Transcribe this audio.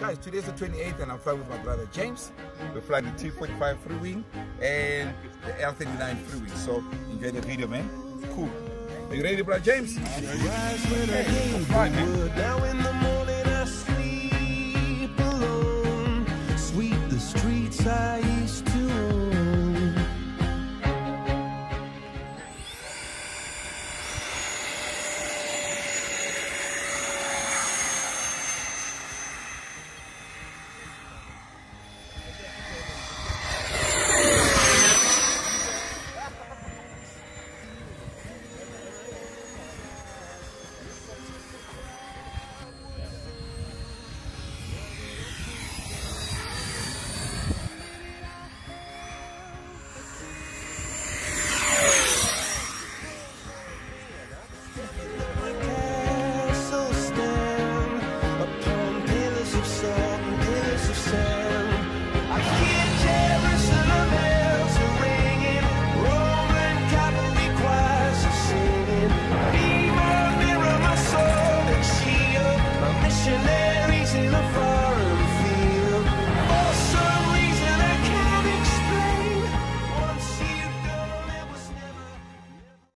guys, today's the 28th and I'm flying with my brother James. We're flying the T45 free wing and the L39 free wing. So enjoy the video, man. Cool. Are you ready, brother James? Okay, fly, man. Now in the morning I sleep alone. Sweep the streets I